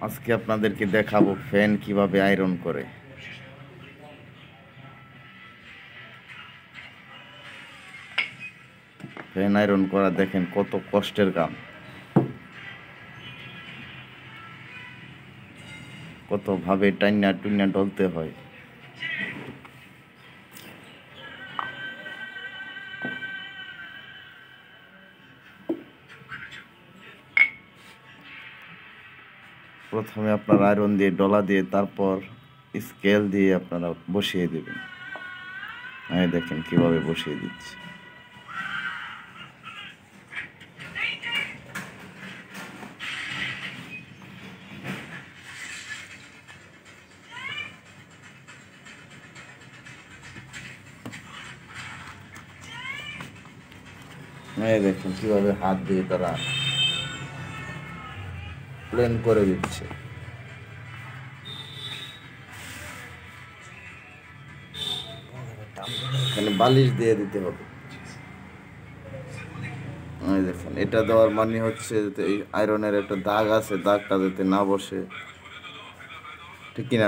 আজকে আপনাদেরকে দেখাবো ফ্যান কিভাবে আয়রন করে। ফ্যান আয়রন করা দেখেন কত কষ্টের কাম, কত ভাবে টাইনা টুইনা ডলতে হয়। প্রথমে আপনারা আয়রন দিয়ে ডলা দিয়ে তারপর স্কেল দিয়ে আপনারা বসিয়ে দেবেন। এই দেখেন কিভাবে বসিয়ে দিচ্ছি। এই দেখেন কিভাবে হাত দিয়ে তারা প্লেন করে দিচ্ছে। এখানে বালিশ দিয়ে দিতে হবে। এই দেখেন, এটা দেওয়ার মানে হচ্ছে যাতে এই আয়রনের একটা দাগ আছে, দাগটা যাতে না বসে, ঠিক কিনা?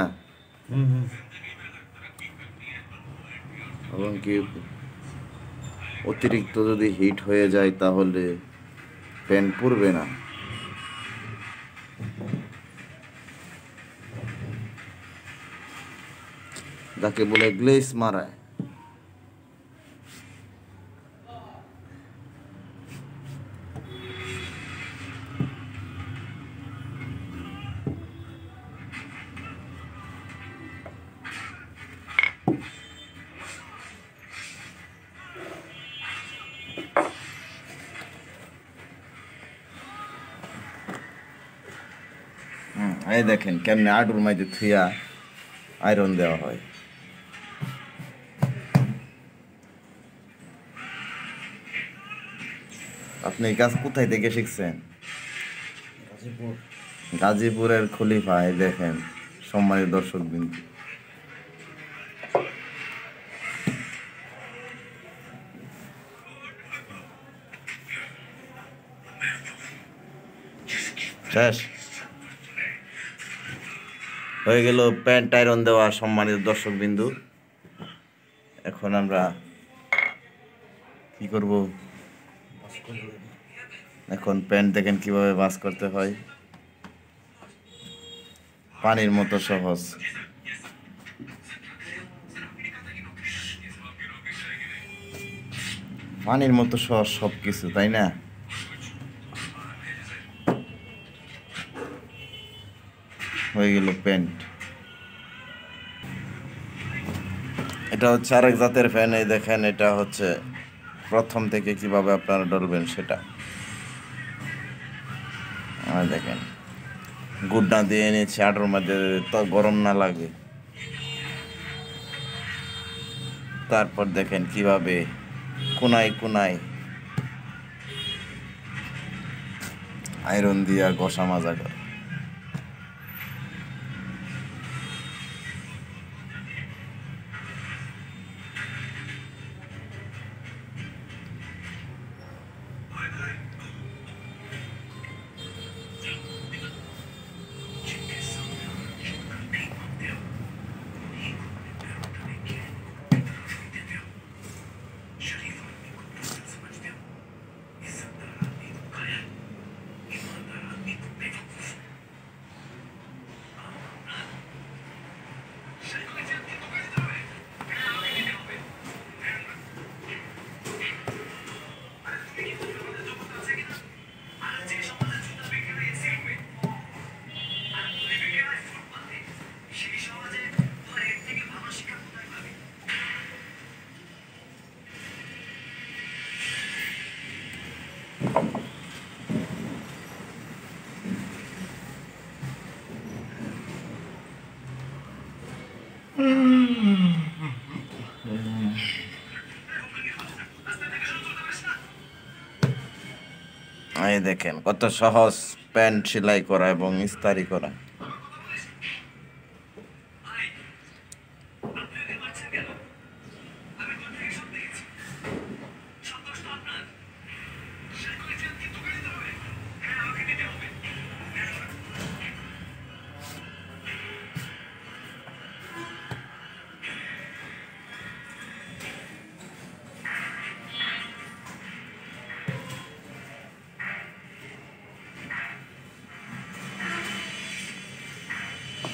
এবং কি অতিরিক্ত যদি হিট হয়ে যায় তাহলে ফ্যান পুড়বে না। যাকে বলে গ্লেজ মারা। এই দেখেন কেমনে আডুর মাঝে থুইয়া আয়রন দেওয়া হয়। আপনি এই কাজ কোথায় থেকে শিখছেন? গাজীপুরের খলিফা। এই দেখেন সম্মানিত দর্শক বিন্দু, শেষ হয়ে গেল প্যান্ট আয়রন দেওয়া। সম্মানিত দর্শক বিন্দু, এখন আমরা কি করব? এখন প্যান্ট দেখেন কিভাবে ভাঁজ করতে হয়, পানির মতো সহজ। পানির মতো সহজ সবকিছু, তাই না? হয়ে গেল প্যান্ট। এটা হচ্ছে আরেক জাতের ফ্যান। এই দেখেন, এটা হচ্ছে প্রথম থেকে কিভাবে আপনারা ডলবেন সেটা। দেখেন গুড্ডা দিয়ে নিচ্ছে আটোর মধ্যে, তো গরম না লাগে। তারপর দেখেন কিভাবে কোনায় কোনায় আয়রন দিয়া ঘষা মাজা করে। এই দেখেন কত সহজ প্যান্ট সেলাই করা এবং ইস্তারি করা।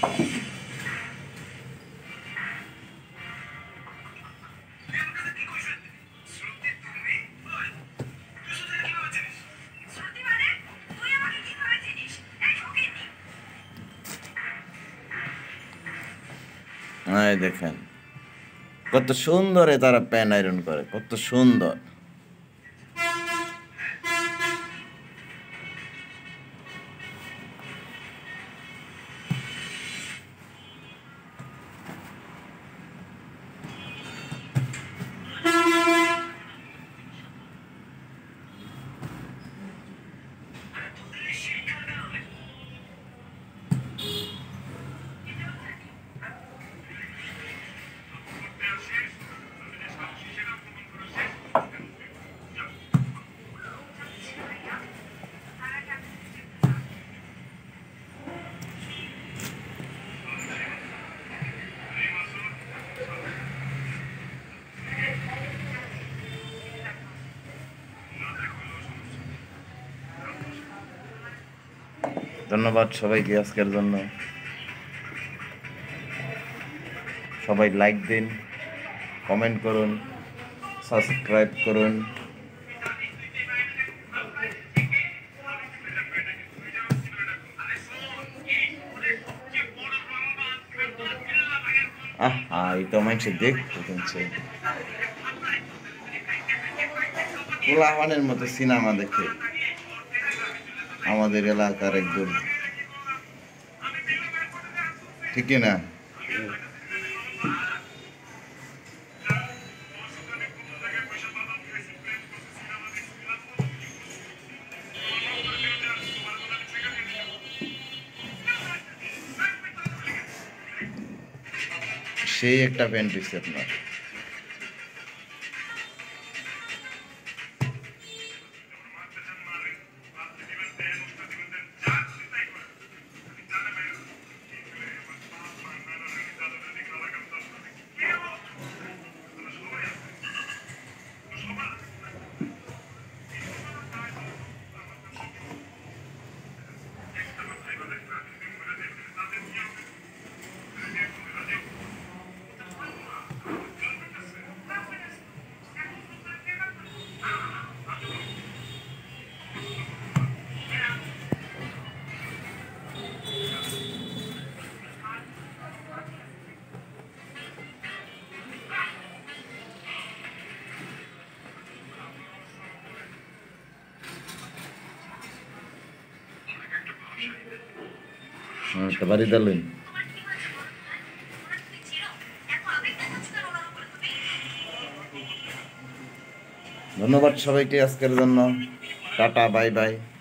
এই দেখেন কত সুন্দরে তারা প্যান আয়রন করে, কত সুন্দর। ধন্যবাদ সবাইকে আজকের জন্য। সবাই লাইক দিন, কমেন্ট করুন, সাবস্ক্রাইব করুন। এই তো মানুষ দেখতে পোলাপানের মতো সিনেমা দেখে আমাদের এলাকার একজন, ঠিক না? সেই একটা প্যান্ট দিচ্ছে আপনার। বাড়ি দিলেন। ধন্যবাদ সবাইকে আজকের জন্য। Tata, bye by.